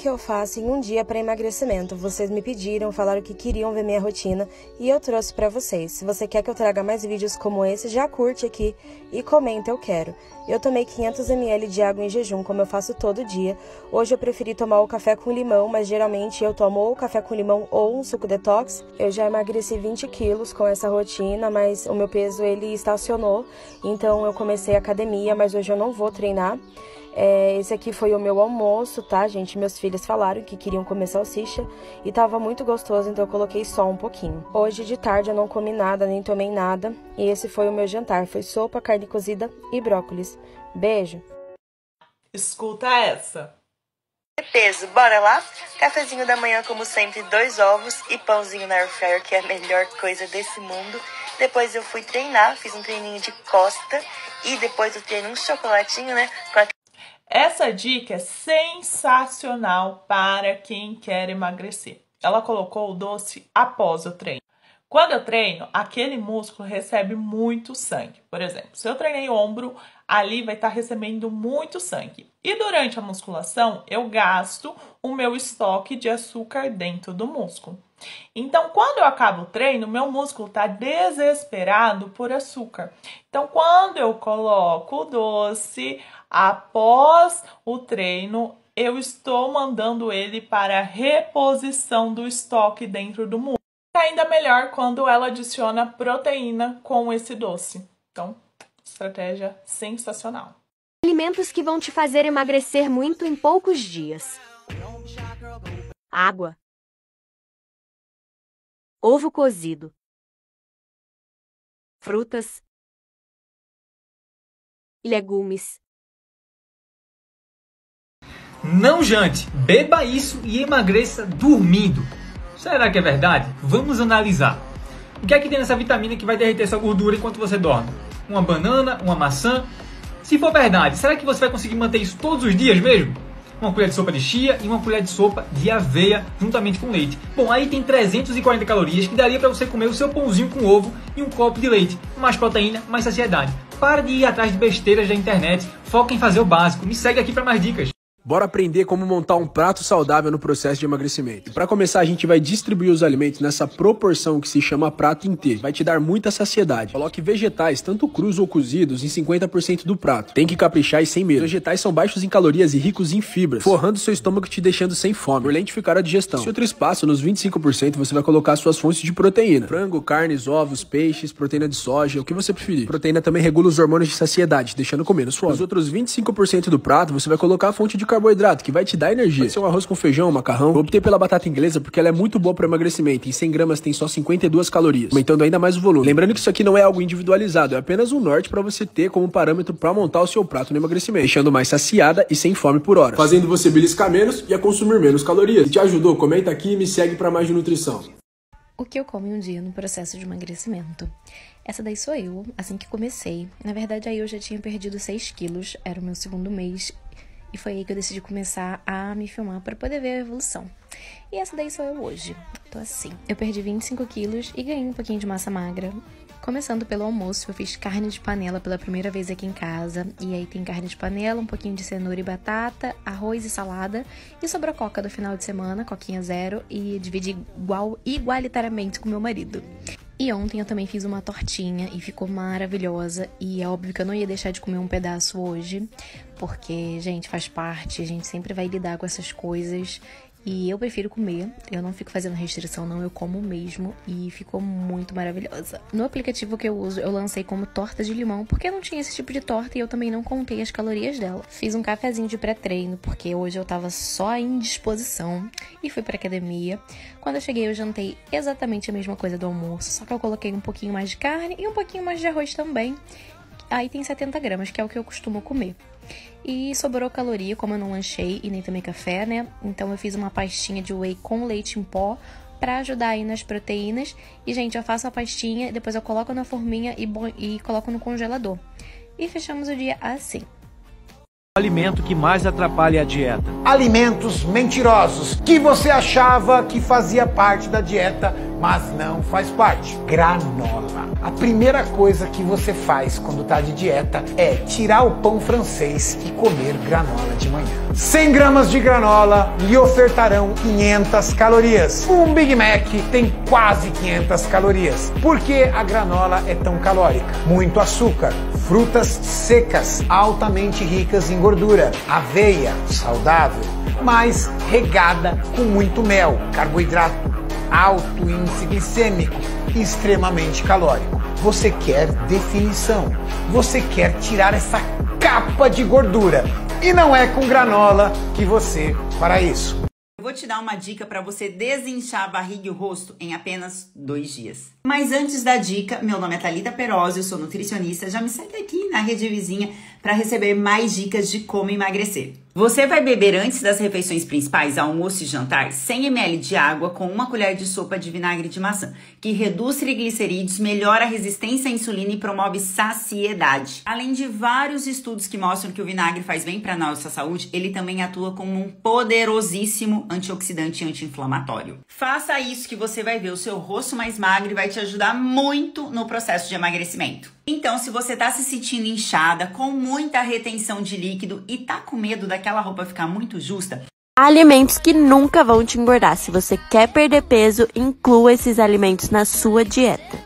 que eu faço em um dia para emagrecimento. Vocês me pediram, falaram que queriam ver minha rotina e eu trouxe para vocês. Se você quer que eu traga mais vídeos como esse, já curte aqui e comenta eu quero. Eu tomei 500 ml de água em jejum, como eu faço todo dia. Hoje eu preferi tomar o café com limão, mas geralmente eu tomo ou café com limão ou um suco detox. Eu já emagreci 20 quilos com essa rotina, mas o meu peso ele estacionou, então eu comecei a academia, mas hoje eu não vou treinar. Esse aqui foi o meu almoço, tá, gente? Meus filhos falaram que queriam comer salsicha e tava muito gostoso, então eu coloquei só um pouquinho. Hoje de tarde eu não comi nada, nem tomei nada. E esse foi o meu jantar. Foi sopa, carne cozida e brócolis. Beijo! Escuta essa. Peso, bora lá? Cafezinho da manhã, como sempre, 2 ovos e pãozinho na air fryer, que é a melhor coisa desse mundo. Depois eu fui treinar, fiz um treininho de costa e depois eu treinei um chocolatinho, né? Essa dica é sensacional para quem quer emagrecer. Ela colocou o doce após o treino. Quando eu treino, aquele músculo recebe muito sangue. Por exemplo, se eu treinei ombro, ali vai estar recebendo muito sangue. E durante a musculação, eu gasto o meu estoque de açúcar dentro do músculo. Então, quando eu acabo o treino, meu músculo está desesperado por açúcar. Então, quando eu coloco o doce após o treino, eu estou mandando ele para a reposição do estoque dentro do músculo. Ainda melhor quando ela adiciona proteína com esse doce. Então, estratégia sensacional. Alimentos que vão te fazer emagrecer muito em poucos dias. Água. Ovo cozido. Frutas. Legumes. Não jante, beba isso e emagreça dormindo. Será que é verdade? Vamos analisar. O que é que tem nessa vitamina que vai derreter sua gordura enquanto você dorme? Uma banana? Uma maçã? Se for verdade, será que você vai conseguir manter isso todos os dias mesmo? Uma colher de sopa de chia e uma colher de sopa de aveia juntamente com leite. Bom, aí tem 340 calorias que daria para você comer o seu pãozinho com ovo e um copo de leite. Mais proteína, mais saciedade. Para de ir atrás de besteiras da internet. Foca em fazer o básico. Me segue aqui para mais dicas. Bora aprender como montar um prato saudável no processo de emagrecimento. E para começar, a gente vai distribuir os alimentos nessa proporção que se chama prato inteiro. Vai te dar muita saciedade. Coloque vegetais, tanto crus ou cozidos, em 50% do prato. Tem que caprichar e sem medo. Os vegetais são baixos em calorias e ricos em fibras, forrando seu estômago e te deixando sem fome, por lentificar a digestão. Se outro espaço, nos 25%, você vai colocar suas fontes de proteína. Frango, carnes, ovos, peixes, proteína de soja, o que você preferir. Proteína também regula os hormônios de saciedade, deixando com menos fome. Os outros 25% do prato, você vai colocar a fonte de carboidrato, que vai te dar energia. Pode ser um arroz com feijão, macarrão. Eu optei pela batata inglesa porque ela é muito boa para emagrecimento. Em 100 gramas tem só 52 calorias, aumentando ainda mais o volume. Lembrando que isso aqui não é algo individualizado, é apenas um norte para você ter como parâmetro para montar o seu prato no emagrecimento, deixando mais saciada e sem fome por hora, fazendo você beliscar menos e a consumir menos calorias. Se te ajudou, comenta aqui e me segue para mais de nutrição. O que eu como em um dia no processo de emagrecimento? Essa daí sou eu, assim que comecei. Na verdade, aí eu já tinha perdido 6 quilos, era o meu segundo mês. E foi aí que eu decidi começar a me filmar para poder ver a evolução. E essa daí sou eu hoje. Tô assim. Eu perdi 25 quilos e ganhei um pouquinho de massa magra. Começando pelo almoço, eu fiz carne de panela pela primeira vez aqui em casa. E aí tem carne de panela, um pouquinho de cenoura e batata, arroz e salada. E sobrou coca do final de semana, coquinha zero. E dividi igualitariamente com meu marido. E ontem eu também fiz uma tortinha e ficou maravilhosa. E é óbvio que eu não ia deixar de comer um pedaço hoje, porque, gente, faz parte, a gente sempre vai lidar com essas coisas. E eu prefiro comer, eu não fico fazendo restrição não, eu como mesmo e ficou muito maravilhosa. No aplicativo que eu uso, eu lancei como torta de limão, porque não tinha esse tipo de torta e eu também não contei as calorias dela. Fiz um cafezinho de pré-treino, porque hoje eu tava só em disposição e fui pra academia. Quando eu cheguei, eu jantei exatamente a mesma coisa do almoço, só que eu coloquei um pouquinho mais de carne e um pouquinho mais de arroz também. Aí tem 70 gramas, que é o que eu costumo comer. E sobrou caloria, como eu não lanchei e nem tomei café, né? Então eu fiz uma pastinha de whey com leite em pó pra ajudar aí nas proteínas. E, gente, eu faço a pastinha, depois eu coloco na forminha e coloco no congelador. E fechamos o dia assim. alimento que mais atrapalha a dieta. Alimentos mentirosos que você achava que fazia parte da dieta, mas não faz parte. Granola. A primeira coisa que você faz quando tá de dieta é tirar o pão francês e comer granola de manhã. 100 gramas de granola lhe ofertarão 500 calorias. Um Big Mac tem quase 500 calorias. Por que a granola é tão calórica? Muito açúcar, frutas secas, altamente ricas em gordura, aveia, saudável, mas regada com muito mel, carboidrato, alto índice glicêmico, extremamente calórico. Você quer definição, você quer tirar essa capa de gordura e não é com granola que você fará isso. Eu vou te dar uma dica para você desinchar a barriga e o rosto em apenas 2 dias. Mas antes da dica, meu nome é Thalita Perozzi, eu sou nutricionista. Já me segue aqui na rede vizinha para receber mais dicas de como emagrecer. Você vai beber antes das refeições principais, almoço e jantar, 100 ml de água com 1 colher de sopa de vinagre de maçã, que reduz triglicerídeos, melhora a resistência à insulina e promove saciedade. Além de vários estudos que mostram que o vinagre faz bem para a nossa saúde, ele também atua como um poderosíssimo antioxidante e anti-inflamatório. Faça isso que você vai ver o seu rosto mais magro e vai te ajudar muito no processo de emagrecimento. Então, se você tá se sentindo inchada, com muita retenção de líquido e tá com medo daquela roupa ficar muito justa, alimentos que nunca vão te engordar. Se você quer perder peso, inclua esses alimentos na sua dieta.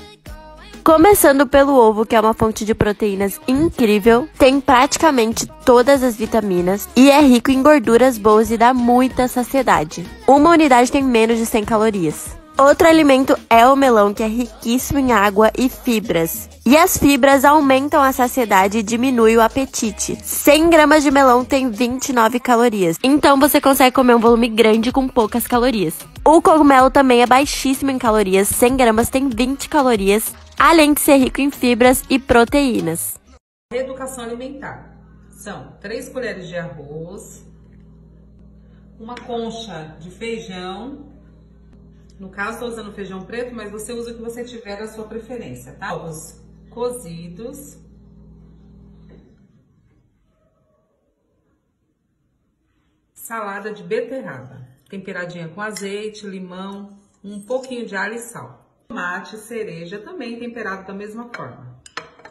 Começando pelo ovo, que é uma fonte de proteínas incrível, tem praticamente todas as vitaminas e é rico em gorduras boas e dá muita saciedade. Uma unidade tem menos de 100 calorias. Outro alimento é o melão, que é riquíssimo em água e fibras. E as fibras aumentam a saciedade e diminuem o apetite. 100 gramas de melão tem 29 calorias. Então você consegue comer um volume grande com poucas calorias. O cogumelo também é baixíssimo em calorias. 100 gramas tem 20 calorias, além de ser rico em fibras e proteínas. Reeducação alimentar. São 3 colheres de arroz, uma concha de feijão. No caso, estou usando feijão preto, mas você usa o que você tiver da sua preferência, tá? Ovos cozidos. Salada de beterraba, temperadinha com azeite, limão, um pouquinho de alho e sal. Tomate, cereja, também temperado da mesma forma.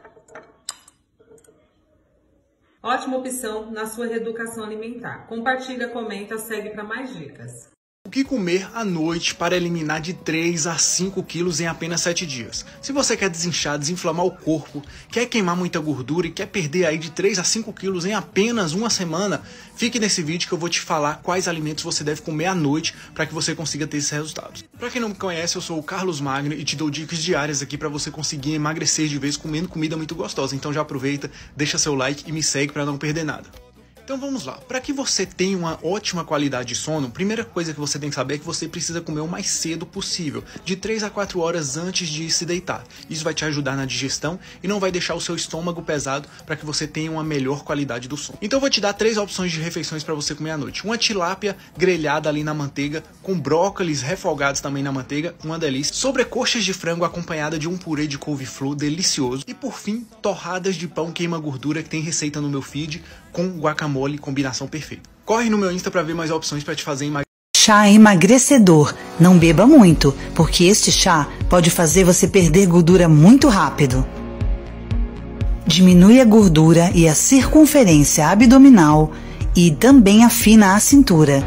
Ótima opção na sua reeducação alimentar. Compartilha, comenta, segue para mais dicas. O que comer à noite para eliminar de 3 a 5 quilos em apenas 7 dias? Se você quer desinchar, desinflamar o corpo, quer queimar muita gordura e quer perder aí de 3 a 5 quilos em apenas uma semana, fique nesse vídeo que eu vou te falar quais alimentos você deve comer à noite para que você consiga ter esses resultados. Para quem não me conhece, eu sou o Carlos Magno e te dou dicas diárias aqui para você conseguir emagrecer de vez comendo comida muito gostosa. Então já aproveita, deixa seu like e me segue para não perder nada. Então vamos lá, para que você tenha uma ótima qualidade de sono, a primeira coisa que você tem que saber é que você precisa comer o mais cedo possível, de 3 a 4 horas antes de se deitar. Isso vai te ajudar na digestão e não vai deixar o seu estômago pesado para que você tenha uma melhor qualidade do sono. Então eu vou te dar 3 opções de refeições para você comer à noite. Uma tilápia grelhada ali na manteiga, com brócolis refogados também na manteiga, uma delícia. Sobrecoxas de frango acompanhada de um purê de couve-flor delicioso. E por fim, torradas de pão queima gordura, que tem receita no meu feed, com guacamole, combinação perfeita. Corre no meu Insta para ver mais opções para te fazer emagrecer. Chá emagrecedor. Não beba muito, porque este chá pode fazer você perder gordura muito rápido. Diminui a gordura e a circunferência abdominal e também afina a cintura.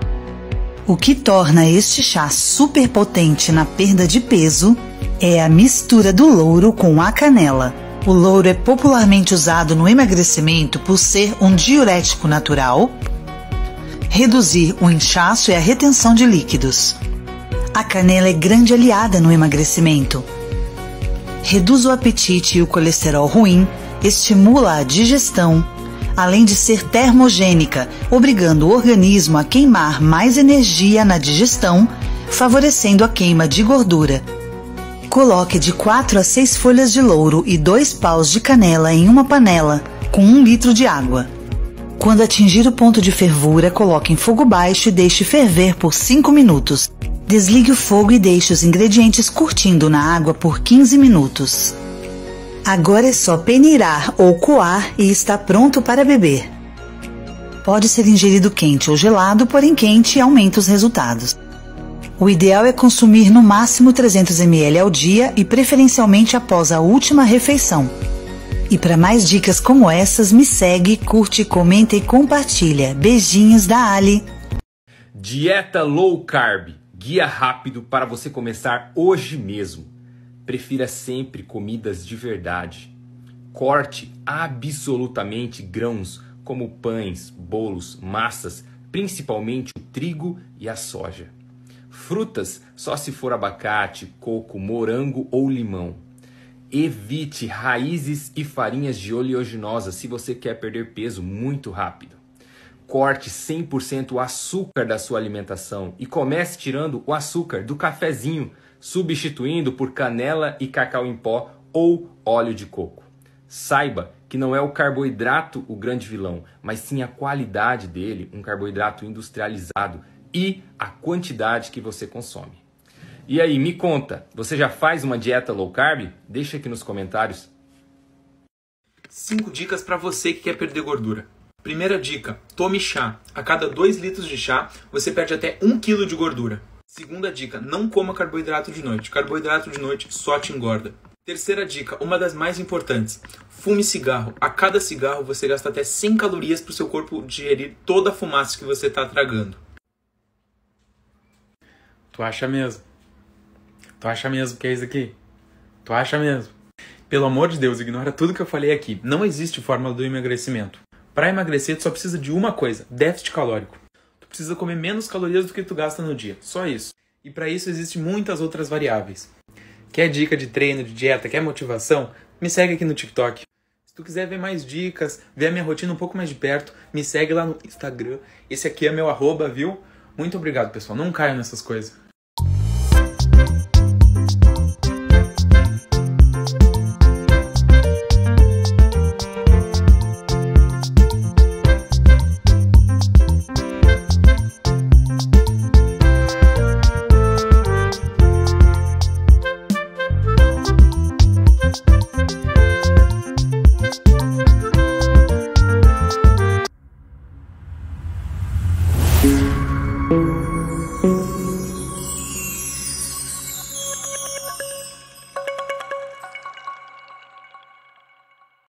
O que torna este chá super potente na perda de peso é a mistura do louro com a canela. O louro é popularmente usado no emagrecimento por ser um diurético natural, reduzir o inchaço e a retenção de líquidos. A canela é grande aliada no emagrecimento. Reduz o apetite e o colesterol ruim, estimula a digestão, além de ser termogênica, obrigando o organismo a queimar mais energia na digestão, favorecendo a queima de gordura. Coloque de 4 a 6 folhas de louro e 2 paus de canela em uma panela, com 1 litro de água. Quando atingir o ponto de fervura, coloque em fogo baixo e deixe ferver por 5 minutos. Desligue o fogo e deixe os ingredientes curtindo na água por 15 minutos. Agora é só peneirar ou coar e está pronto para beber. Pode ser ingerido quente ou gelado, porém quente aumenta os resultados. O ideal é consumir no máximo 300 ml ao dia e preferencialmente após a última refeição. E para mais dicas como essas, me segue, curte, comenta e compartilha. Beijinhos da Ali. Dieta Low Carb. Guia rápido para você começar hoje mesmo. Prefira sempre comidas de verdade. Corte absolutamente grãos como pães, bolos, massas, principalmente o trigo e a soja. Frutas só se for abacate, coco, morango ou limão. Evite raízes e farinhas de oleaginosa se você quer perder peso muito rápido. Corte 100% o açúcar da sua alimentação e comece tirando o açúcar do cafezinho, substituindo por canela e cacau em pó ou óleo de coco. Saiba que não é o carboidrato o grande vilão, mas sim a qualidade dele, um carboidrato industrializado, e a quantidade que você consome. E aí, me conta, você já faz uma dieta low carb? Deixa aqui nos comentários. 5 dicas para você que quer perder gordura. Primeira dica, tome chá. A cada 2 litros de chá, você perde até 1 kg de gordura. Segunda dica, não coma carboidrato de noite. Carboidrato de noite só te engorda. Terceira dica, uma das mais importantes, fume cigarro. A cada cigarro você gasta até 100 calorias para o seu corpo digerir toda a fumaça que você está tragando. Tu acha mesmo? Tu acha mesmo que é isso aqui? Tu acha mesmo? Pelo amor de Deus, ignora tudo que eu falei aqui. Não existe fórmula do emagrecimento. Para emagrecer, tu só precisa de uma coisa, déficit calórico. Tu precisa comer menos calorias do que tu gasta no dia, só isso. E para isso existem muitas outras variáveis. Quer dica de treino, de dieta, quer motivação? Me segue aqui no TikTok. Se tu quiser ver mais dicas, ver a minha rotina um pouco mais de perto, me segue lá no Instagram. Esse aqui é meu @, viu? Muito obrigado, pessoal. Não caia nessas coisas. Música